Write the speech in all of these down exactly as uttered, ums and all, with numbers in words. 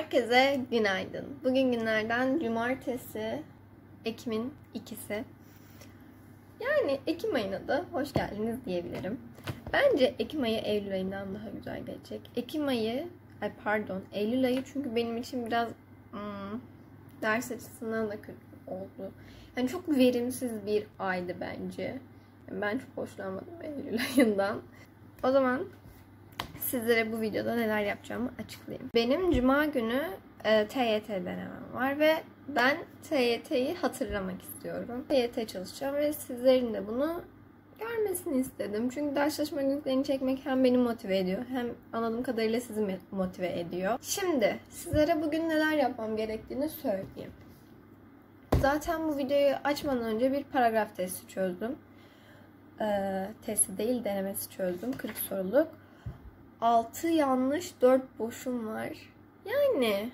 Herkese günaydın. Bugün günlerden cumartesi, Ekim'in ikisi. Yani Ekim ayına da hoş geldiniz diyebilirim. Bence Ekim ayı Eylül ayından daha güzel geçecek. Ekim ayı, ay pardon Eylül ayı çünkü benim için biraz hmm, ders açısından da kötü oldu. Yani çok verimsiz bir aydı bence. Yani ben çok hoşlanmadım Eylül ayından. O zaman sizlere bu videoda neler yapacağımı açıklayayım. Benim cuma günü e, T Y T denemem var ve ben T Y T'yi hatırlamak istiyorum. T Y T çalışacağım ve sizlerin de bunu görmesini istedim. Çünkü ders çalışma günlüklerini çekmek hem beni motive ediyor hem anladığım kadarıyla sizi motive ediyor. Şimdi sizlere bugün neler yapmam gerektiğini söyleyeyim. Zaten bu videoyu açmadan önce bir paragraf testi çözdüm. Ee, testi değil denemesi çözdüm. kırk soruluk. altı yanlış, dört boşum var. Yani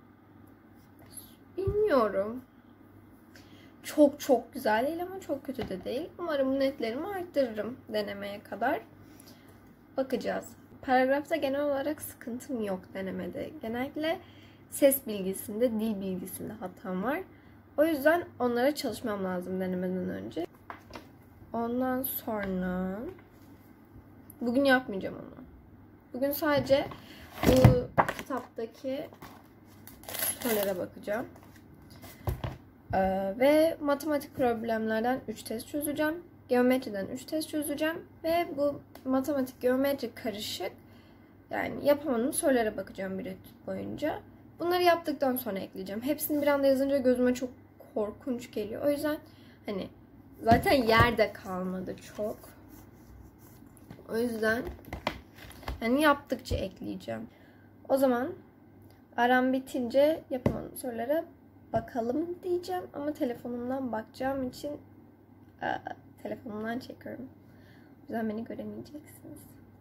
bilmiyorum. Çok çok güzel değil ama çok kötü de değil. Umarım netlerimi arttırırım denemeye kadar. Bakacağız. Paragrafta genel olarak sıkıntım yok denemede. Genellikle ses bilgisinde, dil bilgisinde hatam var. O yüzden onlara çalışmam lazım denemeden önce. Ondan sonra bugün yapmayacağım onu. Bugün sadece bu kitaptaki sorulara bakacağım. Ee, ve matematik problemlerden üç test çözeceğim. Geometriden üç test çözeceğim. Ve bu matematik geometri karışık. Yani yapamadığım sorulara bakacağım bir etüt boyunca. Bunları yaptıktan sonra ekleyeceğim. Hepsini bir anda yazınca gözüme çok korkunç geliyor. O yüzden hani zaten yerde kalmadı çok. O yüzden yani yaptıkça ekleyeceğim. O zaman aram bitince yapamadığım sorulara bakalım diyeceğim. Ama telefonumdan bakacağım için e, telefonumdan çekiyorum. O yüzden beni göremeyeceksiniz.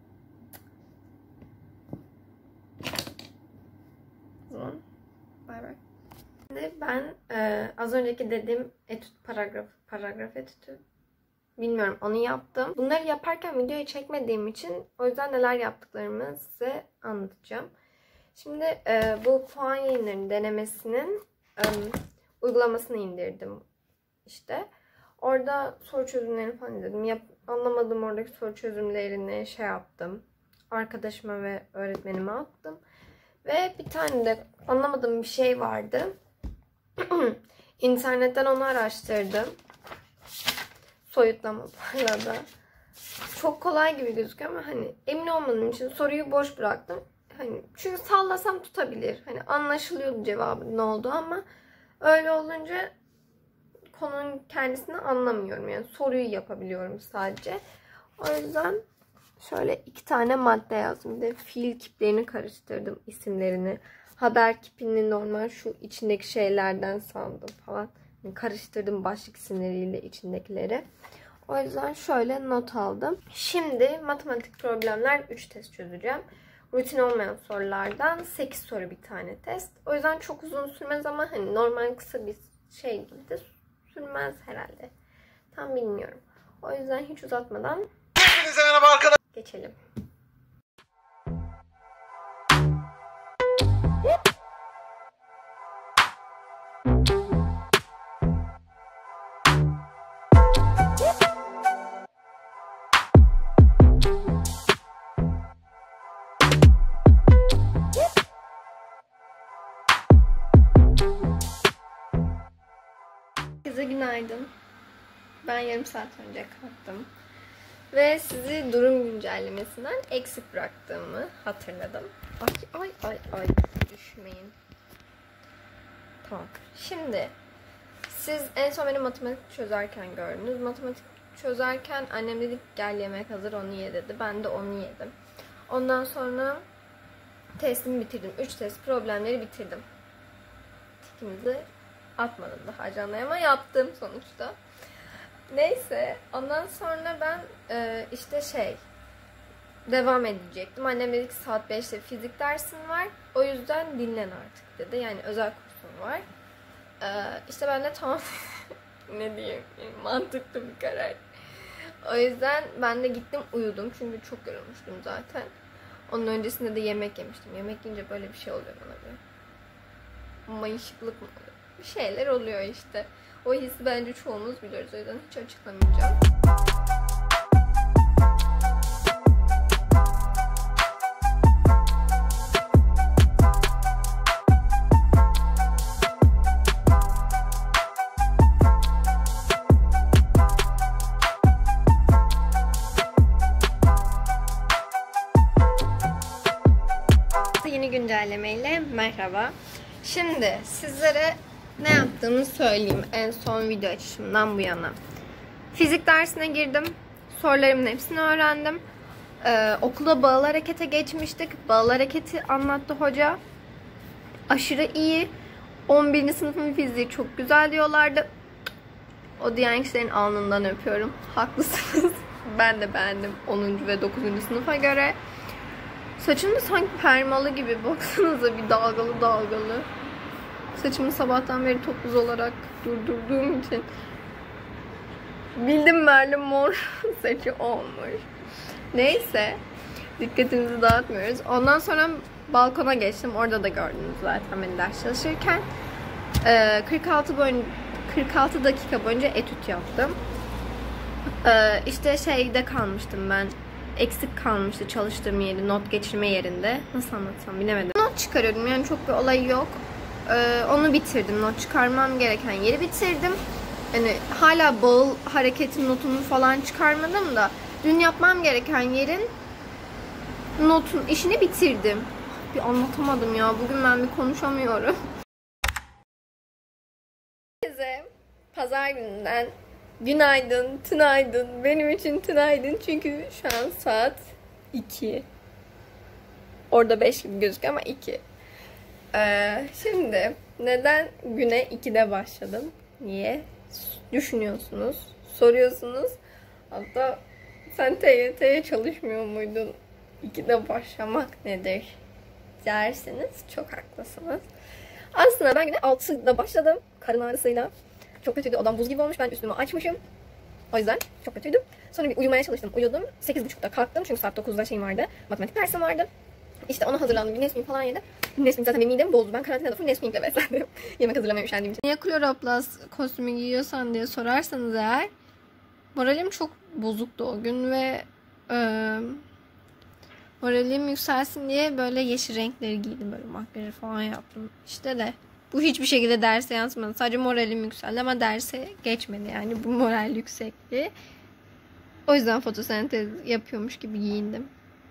O zaman bay bay. Şimdi ben e, az önceki dediğim etüt paragraf, paragraf etütü bilmiyorum, onu yaptım. Bunları yaparken videoyu çekmediğim için o yüzden neler yaptıklarımı size anlatacağım. Şimdi e, bu puan yayınlarının denemesinin e, uygulamasını indirdim işte. Orada soru çözümlerini falan izledim. Yap, anlamadığım oradaki soru çözümlerini şey yaptım. Arkadaşıma ve öğretmenime attım. Ve bir tane de anlamadığım bir şey vardı. İnternetten onu araştırdım. Soyutlama parlada. Çok kolay gibi gözüküyor ama hani emin olmadığım için soruyu boş bıraktım. Hani çünkü sallasam tutabilir. Hani anlaşılıyordu cevabı ne oldu ama öyle olunca konunun kendisini anlamıyorum. Yani soruyu yapabiliyorum sadece. O yüzden şöyle iki tane madde yazdım. Bir de fiil kiplerini karıştırdım, isimlerini. Haber kipini normal şu içindeki şeylerden sandım falan. Yani karıştırdım başlık isimleriyle içindekileri. O yüzden şöyle not aldım. Şimdi matematik problemler üç test çözeceğim. Rutin olmayan sorulardan sekiz soru bir tane test. O yüzden çok uzun sürmez ama hani normal kısa bir şey gibi de sürmez herhalde. Tam bilmiyorum. O yüzden hiç uzatmadan geçelim. Herkese günaydın. Ben yarım saat önce kalktım. Ve sizi durum güncellemesinden eksik bıraktığımı hatırladım. Ay ay ay ay düşmeyin. Tamam. Şimdi siz en son beni matematik çözerken gördünüz. Matematik çözerken annem dedi gel yemek hazır onu ye dedi. Ben de onu yedim. Ondan sonra testimi bitirdim. üç test problemleri bitirdim. Tikimizi atmadım daha ajandaya ama yaptım sonuçta. Neyse ondan sonra ben e, işte şey devam edecektim. Annem dedi ki saat beşte fizik dersin var. O yüzden dinlen artık dedi. Yani özel kursun var. E, işte ben de tamam ne diyeyim mantıklı bir karar. O yüzden ben de gittim uyudum. Çünkü çok yorulmuştum zaten. Onun öncesinde de yemek yemiştim. Yemek yiyince böyle bir şey oluyor bana bir. mayışıklık mı? Bir şeyler oluyor işte. O hissi bence çoğumuz biliyoruz. O yüzden hiç açıklamayacağım. Yeni güncellemeyle merhaba. Şimdi sizlere ne yaptığımı söyleyeyim en son video açışımdan bu yana. Fizik dersine girdim. Sorularımın hepsini öğrendim. Ee, okulda bağıl harekete geçmiştik. Bağıl hareketi anlattı hoca. Aşırı iyi. on birinci sınıfın fiziği çok güzel diyorlardı. O diyen kişilerin alnından öpüyorum. Haklısınız. Ben de beğendim onuncu ve dokuzuncu sınıfa göre. Saçım da sanki permalı gibi. Baksanıza bir dalgalı dalgalı. Saçımı sabahtan beri topuz olarak durdurduğum için bildim Merlin mor saçı olmuş. Neyse. Dikkatimizi dağıtmıyoruz. Ondan sonra balkona geçtim. Orada da gördünüz zaten beni ders çalışırken. kırk altı, boyun, kırk altı dakika boyunca etüt yaptım. İşte şeyde kalmıştım ben. Eksik kalmıştı çalıştığım yeri, not geçirme yerinde. Nasıl anlatsam bilemedim. Not çıkarıyordum yani çok bir olay yok. Ee, onu bitirdim. Not çıkarmam gereken yeri bitirdim. Yani hala bağıl hareketin notunu falan çıkarmadım da dün yapmam gereken yerin notun işini bitirdim. Bir anlatamadım ya. Bugün ben bir konuşamıyorum. Herkese pazar gününden günaydın, tünaydın. Benim için tünaydın çünkü şu an saat iki. Orada beş gibi gözüküyor ama iki. Ee, şimdi neden güne ikide başladım? Niye? Düşünüyorsunuz, soruyorsunuz. Hatta sen T Y T'ye çalışmıyor muydun? ikide başlamak nedir derseniz çok haklısınız. Aslında ben güne altıda başladım. Karın ağrısıyla. Çok kötüydü. Odam buz gibi olmuş. Ben üstümü açmışım. O yüzden çok kötüydüm. Sonra bir uyumaya çalıştım. Uyudum. sekiz buçukta kalktım. Çünkü saat dokuzda şeyim vardı. Matematik dersim vardı. İşte ona hazırlandım. Bir Nesquik falan yedim. Nesquik zaten benim midemi bozdu. Ben karantinada full Nesquik'le beslendim. Yemek hazırlamaya üşendiğim için. Niye kloroplast kostümü giyiyorsan diye sorarsanız eğer moralim çok bozuktu o gün ve e, moralim yükselsin diye böyle yeşil renkleri giydim. Böyle makyajı falan yaptım. İşte de bu hiçbir şekilde derse yansımadı. Sadece moralim yükseldi ama derse geçmedi. Yani bu moral yüksekti. O yüzden fotosentez yapıyormuş gibi giyindim.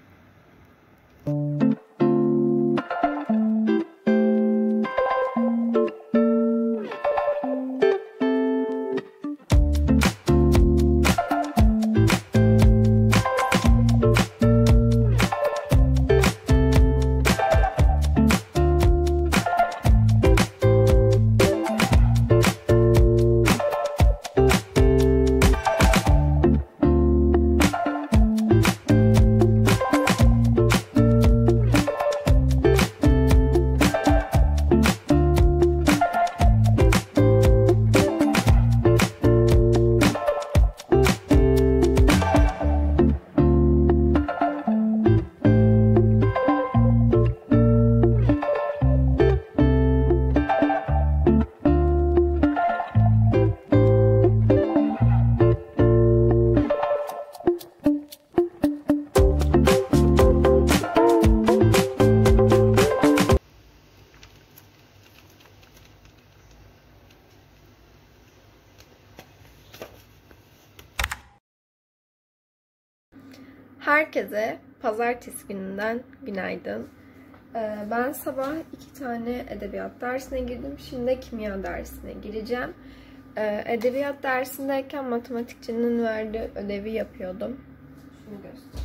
Herkese pazartesi gününden günaydın. Ee, ben sabah iki tane edebiyat dersine girdim. Şimdi de kimya dersine gireceğim. Ee, edebiyat dersindeyken matematikçinin verdiği ödevi yapıyordum. Şunu göster.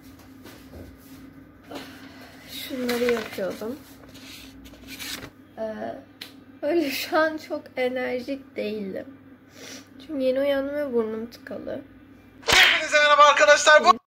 Şunları yapıyordum. Ee, öyle şu an çok enerjik değilim. Çünkü yeni uyandım ve burnum tıkalı. Hepinize merhaba arkadaşlar. Bu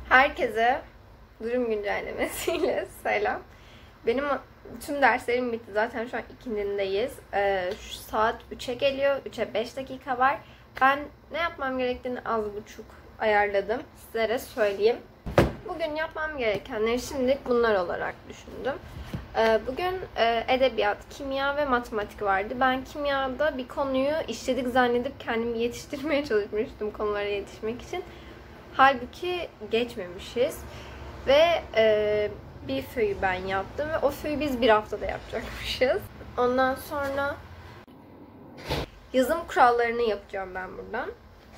Herkese durum güncellemesiyle selam. Benim tüm derslerim bitti. Zaten şu an ikincindeyiz. Ee, şu saat üçe geliyor. üçe beş dakika var. Ben ne yapmam gerektiğini az buçuk ayarladım. Sizlere söyleyeyim. Bugün yapmam gerekenleri şimdilik bunlar olarak düşündüm. Ee, bugün e, edebiyat, kimya ve matematik vardı. Ben kimyada bir konuyu işledik zannedip kendimi yetiştirmeye çalışmıştım konulara yetişmek için. Halbuki geçmemişiz. Ve e, bir föyü ben yaptım ve o föyü biz bir haftada yapacakmışız. Ondan sonra yazım kurallarını yapacağım ben buradan.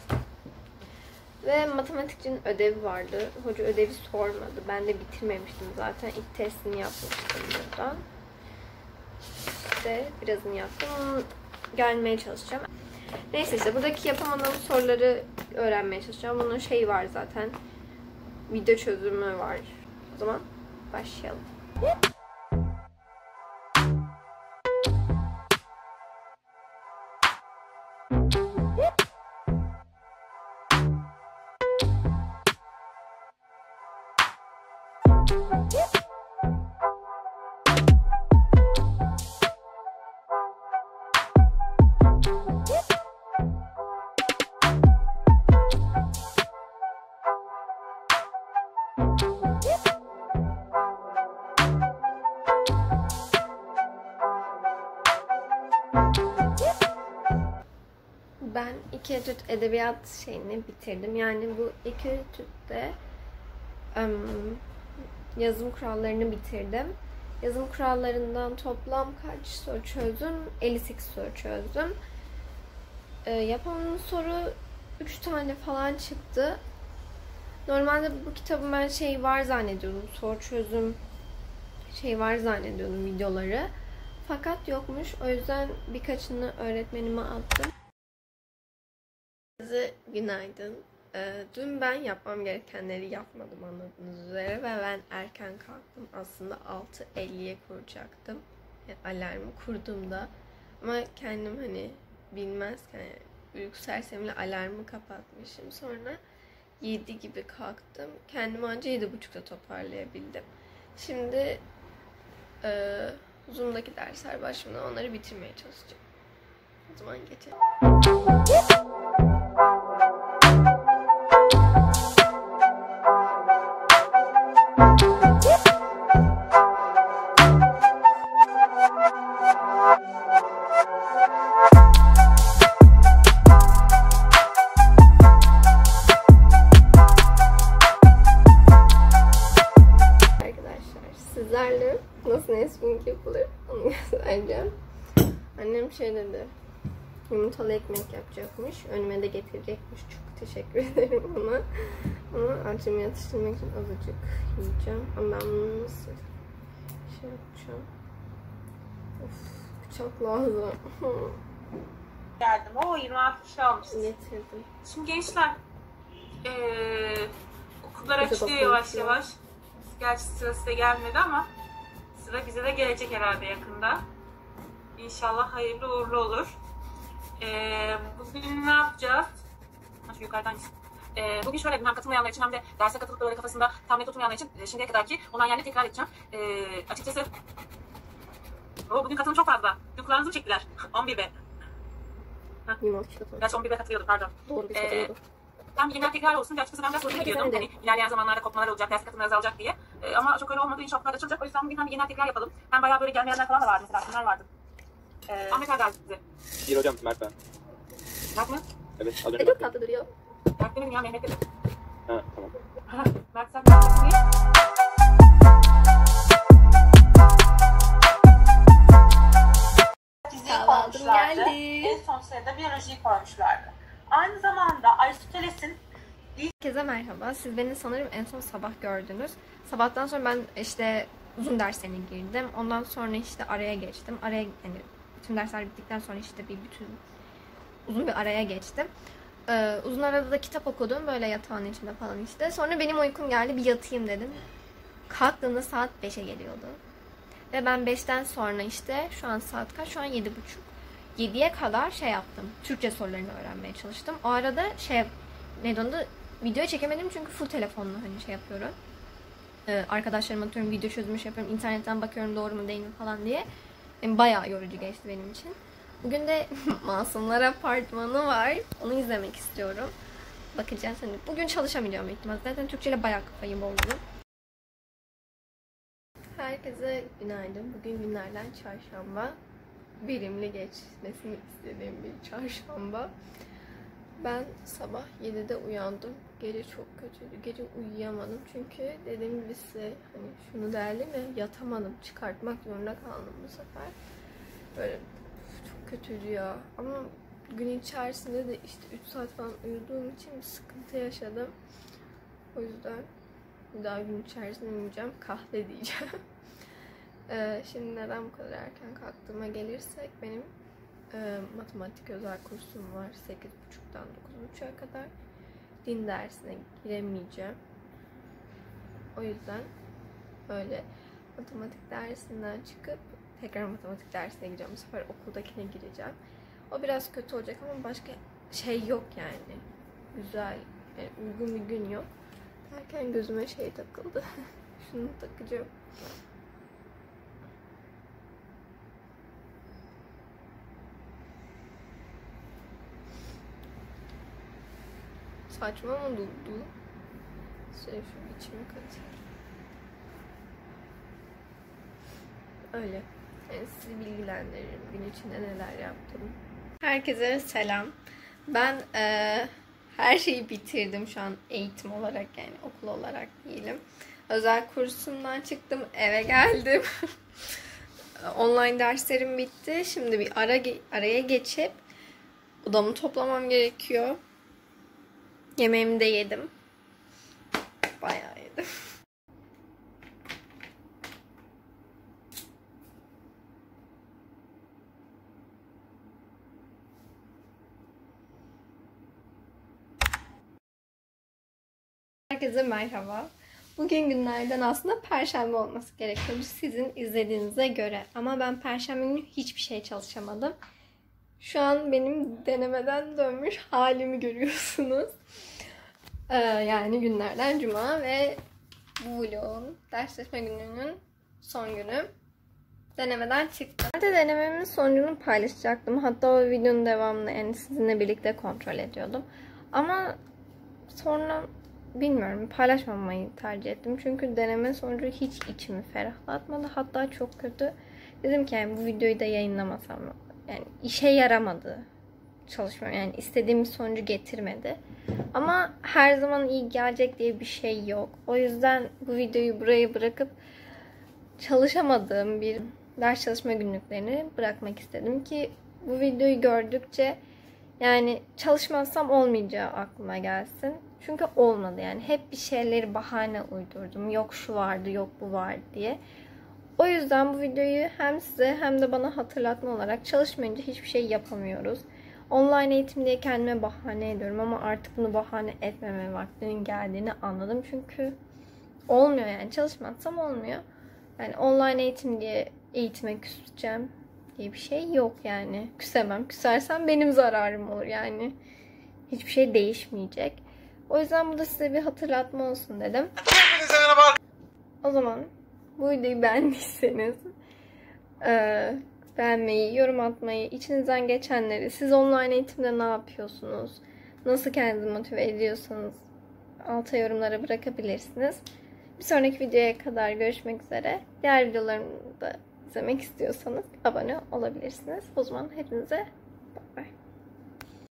Ve matematikçinin ödevi vardı. Hoca ödevi sormadı. Ben de bitirmemiştim zaten. İlk testini yapmıştım buradan. İşte birazını yaptım. Gelmeye çalışacağım. Neyse işte buradaki yapamadığım soruları öğrenmeye çalışacağım. Bunun şeyi var zaten. Video çözümü var. O zaman başlayalım. Ben iki etüt edebiyat şeyini bitirdim. Yani bu iki etütte um, yazım kurallarını bitirdim. Yazım kurallarından toplam kaç soru çözdüm? elli sekiz soru çözdüm. E, yapamadığım soru üç tane falan çıktı. Normalde bu kitabın ben şey var zannediyordum. Soru çözüm şey var zannediyordum videoları. Fakat yokmuş. O yüzden birkaçını öğretmenime attım. Herkese günaydın. Ee, dün ben yapmam gerekenleri yapmadım anladığınız üzere ve ben erken kalktım. Aslında altı elliye kuracaktım. Yani alarmı kurduğumda. Ama kendim hani bilmezken yani uyku sersemle alarmı kapatmışım. Sonra yedi gibi kalktım. Kendimi anca yedi buçukta toparlayabildim. Şimdi e, Zoom'daki dersler başımda onları bitirmeye çalışacağım. O zaman geçelim. Sizlerle nasıl nesmink yapılır onu göstereceğim. Annem şey dedi, yumurtalı ekmek yapacakmış, önüme de getirecekmiş. Çok teşekkür ederim ona. Ama acımı yatıştırmak için azıcık yiyeceğim. Ama ben bunu nasıl şey yapacağım? Of, bıçak lazım. Geldim. O yirmi altı kişi almışsın. Getirdim. Şimdi gençler ee, okullar açılıyor yavaş yavaş. Gerçi sıra size gelmedi ama sıra bize de gelecek herhalde yakında. İnşallah hayırlı uğurlu olur. Ee, bugün ne yapacağız? Ha, şu yukarıdan ee, bugün şöyle hem katılmayanlar için hem de derse katılıp böyle kafasında tam net oturmayanlar için e, şimdiye kadarki olan yerleri tekrar edeceğim. Ee, açıkçası o bugün katılım çok fazla. Dün kulağınızı mı çektiler? on bir be. Gerçi on bir be katılıyordu pardon. Doğru bir ee, şey Ben bir genel tekrar olsun diye açıkçası ben biraz sorun ediyordum. Hani ilerleyen zamanlarda kopmalar olacak, ders katılımlar azalacak diye. Ee, ama çok öyle olmadı. İnşallah açılacak. O yüzden bugün hem bir genel tekrar yapalım. Hem bayağı böyle gelmeyenler falan da vardı. Mesela kimler vardı? Ee, Ahmet Erdal size. Bir hocam Mert ben. Mert mi? Evet az önce. E, çok tatlı duruyor. Mert demedim ya, Mehmet dedim. Ha tamam. Mert sen Mert niye? Fiziği koymuşlardı. En son sırada biyolojiyi koymuşlardı. Aynı zamanda Aristoteles'in Herkese merhaba. Siz beni sanırım en son sabah gördünüz. Sabahtan sonra ben işte uzun derslerine girdim. Ondan sonra işte araya geçtim. Araya yani bütün dersler bittikten sonra işte bir bütün uzun bir araya geçtim. Ee, uzun arada da kitap okudum böyle yatağın içinde falan işte. Sonra benim uykum geldi, bir yatayım dedim. Kalktığımda saat beşe geliyordu. Ve ben beşten sonra işte şu an saat kaç? Şu an yedi buçuk. yediye kadar şey yaptım. Türkçe sorularını öğrenmeye çalıştım. O arada şey neydi onu da video çekemedim çünkü full telefonla hani şey yapıyorum. Ee, arkadaşlarıma atıyorum, video çözümü şey yapıyorum, internetten bakıyorum doğru mu değil mi falan diye. Yani bayağı yorucu geçti benim için. Bugün de Masumlar Apartmanı var. Onu izlemek istiyorum. Bakacağız. Hani bugün çalışamayacağım ihtimal. Zaten Türkçe ile bayağı kafayı bozdum. Herkese günaydın. Bugün günlerden çarşamba. Verimli geçmesini istediğim bir çarşamba. Ben sabah yedide uyandım. Gece çok kötüydü. Gece uyuyamadım. Çünkü dediğim gibi size hani şunu derdim ya, yatamadım. Çıkartmak zorunda kaldım bu sefer. Böyle çok kötüydü ya. Ama gün içerisinde de işte üç saat falan uyuduğum için bir sıkıntı yaşadım. O yüzden bir daha gün içerisinde uyuyacağım. Kahve diyeceğim. ee, şimdi neden bu kadar erken kalktığıma gelirsek, benim e, matematik özel kursum var. sekiz buçuktan dokuz buçuğa kadar. Din dersine giremeyeceğim. O yüzden öyle matematik dersinden çıkıp tekrar matematik dersine gireceğim. Bu sefer okuldakine gireceğim. O biraz kötü olacak ama başka şey yok yani. Güzel, yani uygun bir gün yok. Derken gözüme şey takıldı. Şunu takacağım. Saçma mı durdu? Şöyle şu içime katayım. Öyle. Yani sizi bilgilendiririm. Gün içinde neler yaptım. Herkese selam. Ben e, her şeyi bitirdim şu an eğitim olarak, yani okul olarak diyelim. Özel kursumdan çıktım, eve geldim. Online derslerim bitti. Şimdi bir ara araya geçip odamı toplamam gerekiyor. Yemeğimi de yedim. Bayağı yedim. Herkese merhaba. Bugün günlerden aslında Perşembe olması gerekiyordu sizin izlediğinize göre. Ama ben Perşembe günü hiçbir şey çalışamadım. Şu an benim denemeden dönmüş halimi görüyorsunuz. Ee, yani günlerden Cuma ve bu vlogun dersleşme gününün son günü. Denemeden çıktım. Ben de denememin sonucunu paylaşacaktım. Hatta o videonun devamını yani sizinle birlikte kontrol ediyordum. Ama sonra bilmiyorum, paylaşmamayı tercih ettim. Çünkü deneme sonucu hiç içimi ferahlatmadı. Hatta çok kötü. Dedim ki yani bu videoyu da yayınlamasam mı? Yani işe yaramadı çalışma. Yani istediğim sonucu getirmedi. Ama her zaman iyi gelecek diye bir şey yok. O yüzden bu videoyu buraya bırakıp çalışamadığım bir ders çalışma günlüklerini bırakmak istedim ki bu videoyu gördükçe yani çalışmazsam olmayacağı aklıma gelsin. Çünkü olmadı yani. Hep bir şeyleri bahane uydurdum. Yok şu vardı, yok bu vardı diye. O yüzden bu videoyu hem size hem de bana hatırlatma olarak, çalışmayınca hiçbir şey yapamıyoruz. Online eğitim diye kendime bahane ediyorum ama artık bunu bahane etmeme vaktinin geldiğini anladım. Çünkü olmuyor yani. Çalışmazsam olmuyor. Yani online eğitim diye eğitime küseceğim diye bir şey yok yani. Küsemem. Küsersem benim zararım olur yani. Hiçbir şey değişmeyecek. O yüzden bu da size bir hatırlatma olsun dedim. Hepinize merhaba. O zaman bu videoyu beğendiyseniz e, beğenmeyi, yorum atmayı, içinizden geçenleri, siz online eğitimde ne yapıyorsunuz, nasıl kendinizi motive ediyorsanız alta yorumlara bırakabilirsiniz. Bir sonraki videoya kadar görüşmek üzere. Diğer videolarımı da izlemek istiyorsanız abone olabilirsiniz. O zaman hepinize